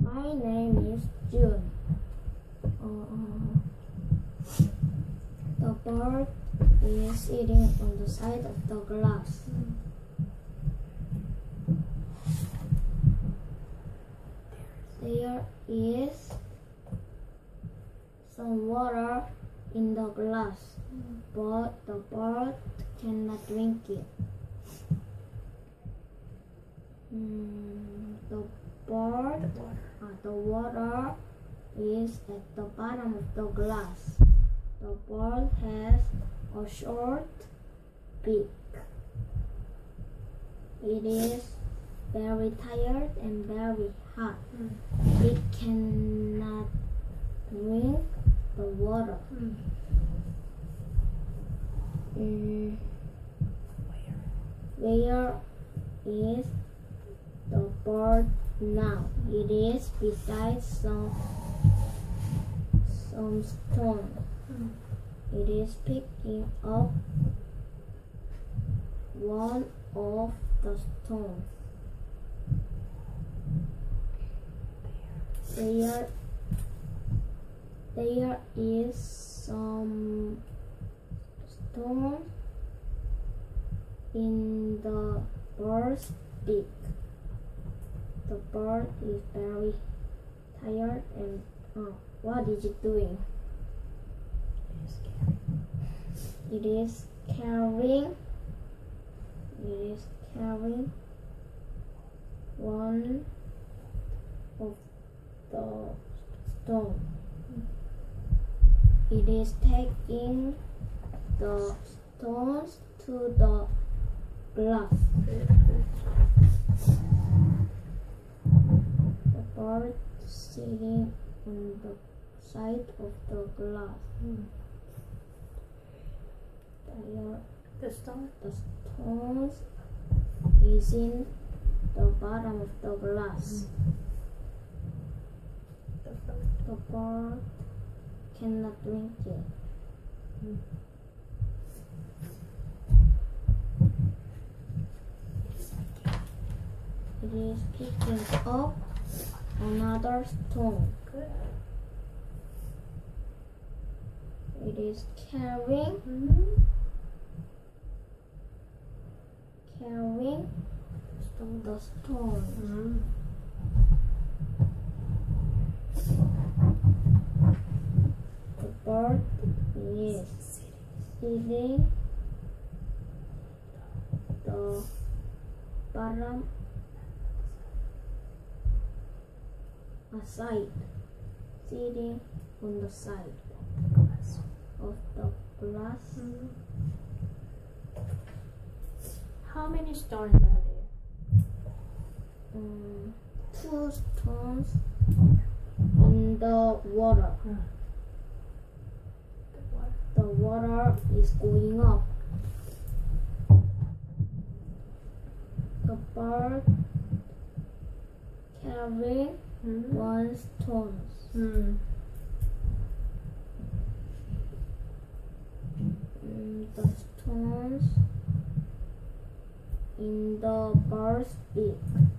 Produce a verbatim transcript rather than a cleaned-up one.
My name is June. Uh, the bird is sitting on the side of the glass. There is some water in the glass, but the bird cannot drink it. Mm, the bird, uh, the water is at the bottom of the glass. The bird has a short beak. It is very tired and very hot. Mm. It cannot drink the water. Mm. Mm. Where is the bird now? It is beside some some stone. Mm. It is picking up one of the stones. There, there is some stone in the bird's beak. The bird is very tired and uh, what is it doing? It is carrying. It is carrying one of the stone. It is taking the stones to the glass. The bird sitting on the side of the glass. Mm. The, the stone. The stones is in the bottom of the glass. Mm. The bird cannot drink it. Mm. It is picking up another stone. Good. It is carrying, mm-hmm. carrying stone. the stone. Mm-hmm. The bird is sitting the bottom aside, sitting on the side of the glass. Mm-hmm. How many stones are there? Um, two stones in the water. Hmm. The water is going up. The bird carrying mm-hmm. one stone. Mm. Mm, the stones in the bird's beak.